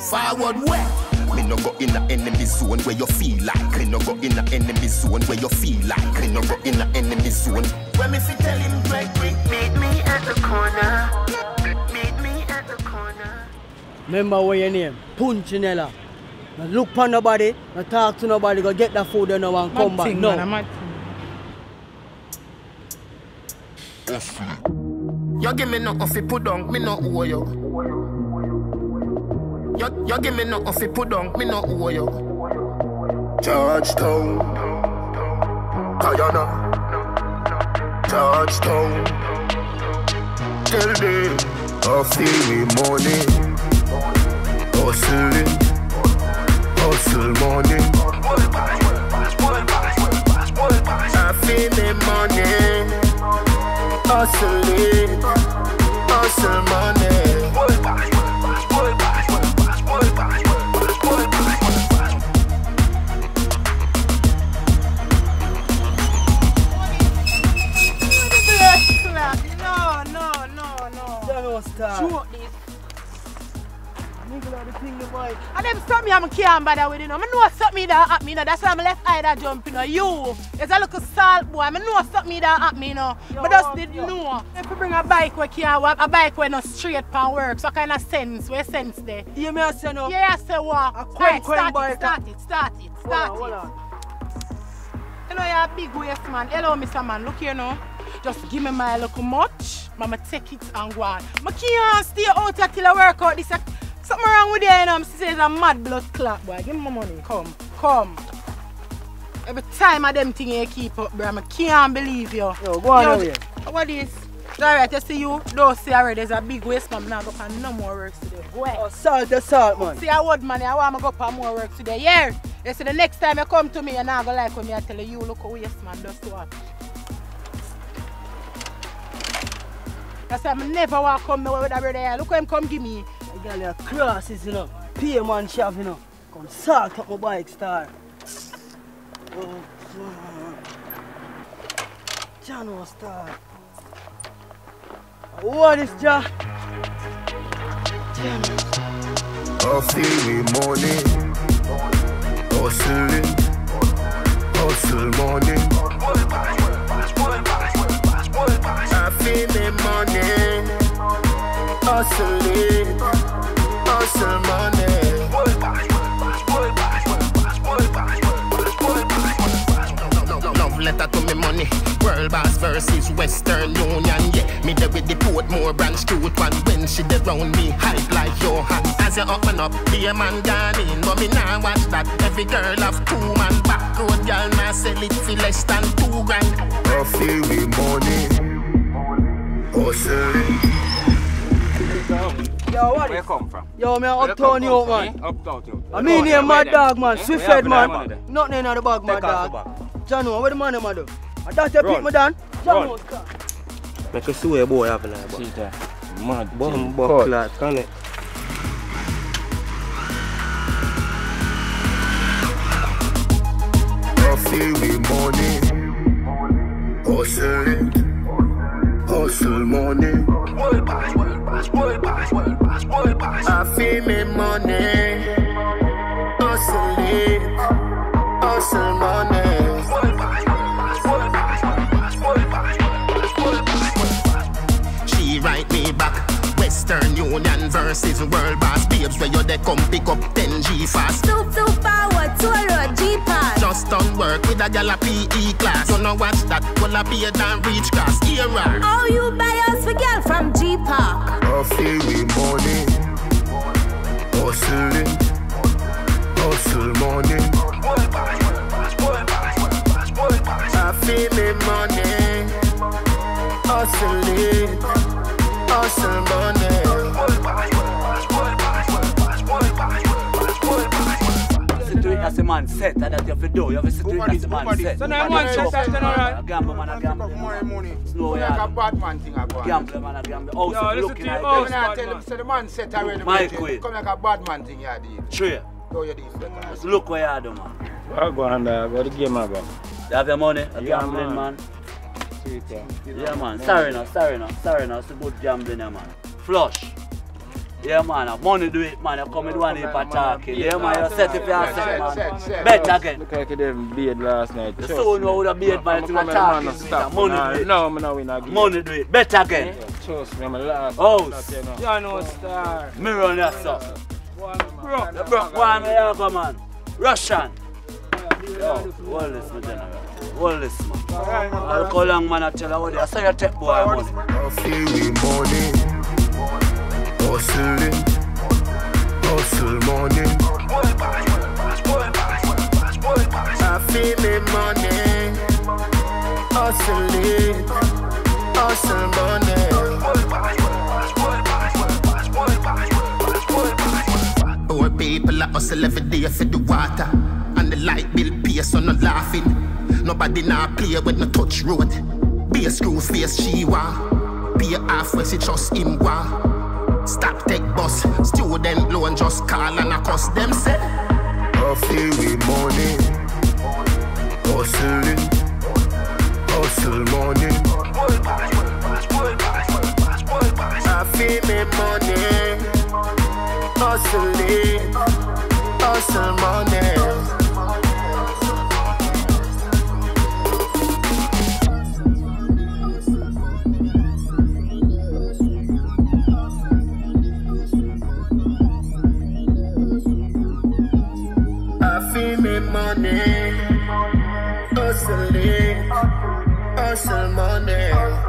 Forward where? Me no go in the enemy zone where you feel like. Me no go in the enemy zone where you feel like. Me no go in the enemy zone. When me fi tell him break, meet me at the corner. Meet me at the corner. Remember what your name? Punchinella. Now look for nobody, not talk to nobody, go get the food and no one come back. No. You give me no offi put down, me no owe you. You give me no offi put down, me no owe you. Georgetown, Guyana, Georgetown. Tell them, offi me money, hustling, hustle money. Offi me money. Hustling, hustle money. No. Shoot this. And them something I'm can't bother with, you know. I know something that at me, you know. That's why my left eye that jump, you know. You, there's a little salt boy. I know something that at me, you know. But just didn't know. If you bring a bike where can't walk, a bike where no straight pan work, so kind of sense, where sense there. You may say no. Yeah, I say what? Start it. Hold on. Hello, you're a big waist man. Hello, Mr. Man. Look here now. Just give me my little much. Mama take it and go on. I can't stay out here till I work out this. Something wrong with you, you know. She says a mad blood clot, boy. Give me my money. Come. Every time of them thing you keep up, bro. I can't believe you. Yo, go on away. What is? Alright, you see you. Don't see already. There's a big waste man. Now go for no more work today. Where? Oh, salt, man. See a word, man. I want to go for more work today. Yeah. You see, the next time you come to me, you're not going to like when I tell you, look how waste man does what. That's why I never want to come with a brother. Look how him come give me. I got your crosses, you know. Pay man shop, you know. Come salt up my bike star. John star. What is John? Offi me money, hustling, hustle money. Offi me money, hustling, hustle money. Love letter to me money. World Boss versus Western Union, yeah. Me there with the Portmore branch cute one. When she dey round me, hype like your hand. As you open up, be a man gone in. But me nah watch that. Every girl have 2 man back road, girl nah sell it for less than 2 grand. Offi me money, hustling. Yo, what Where you come from? Yo, me uptown you, man. Uptown you. I mean, you're mad dog, man. Swift head, man. Nothing in the bag, my dog. John, what the man, man, do? I thought you pick me down. John, make you see where boy have like that. Mad. Bomb buckler, can it? Offi me money, hustling, hustle money. Offi me money, hustling, hustle money. She write me back. Western Union versus World Boss babes, where you they come pick up 10G fast. Too forward, tour road, G-Pass. Just done work with a gal a PE class. You know watch that, will I be a damn reach class era. How you buy us for girl from G-Park? Offi me money, hustling, hustle money. Offi me money, hustling, hustle money. As a man set, that you have to do. You have to do it as a man set. So now man set, a gamble, man, a gamble. Slow like a bad man thing I go on. Gamble, man, a gamble. Also looking at it. I tell him, so the man set already. My queen. Come like a bad man thing you do. True. How you do it? Look where you do, man. I go on there, go to the game, man. You have your money, a gambling, man. Yeah, man. Sorry, no. It's a good gambling, man. Flush. Yeah, man. Money do it, man. You come with one heap of talking. Yeah, man. You set if you are set, man. Bet again. Look like you didn't beard last night. You so know how the beard, man. You are talking. Money do it. No, I'm not win again. Money do it. Bet again. Trust me, I'm a last. House. You know, star. Mirror on yourself. You broke one way you go, man. Russian. Yo, hold this, my general. Hold this, man. I'll call long, man. I tell you what I say you take boy money. I feel me money, hustling, hustle money. I feel me money, hustling, hustle money. Poor people are hustle every day for the water, and the light bill pay, so no laughing. Nobody now play with no touch road. Be a screw face she want. Be a half where she trust him want. Stop take bus, student loan just call and a cuss them say. I feel with money, hustling, hustle money. I feel me money, hustling, hustle money. Money, hustling, hustle money.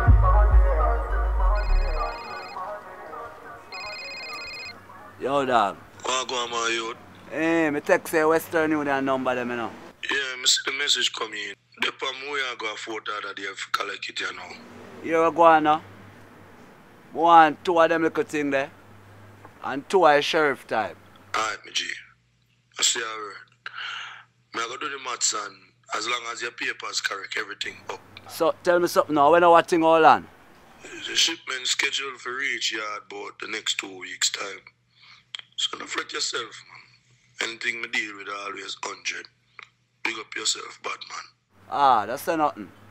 Yo, dog. What go on, my youth? Hey, me text say Western Union number them, you know. Yeah, I see the message come in. The palm way I go afford that day if you collect it, you know. You're going now. Want 2 of them little thing there. And 2 are sheriff type. Alright, me G. I see how word. I go do the maths and as long as your papers correct, everything up. So tell me something now, when I watching all on? The shipment scheduled for reach yard about the next 2 weeks time. So don't fret yourself, man. Anything me deal with always 100. Big up yourself, bad man. Ah, that's nothing.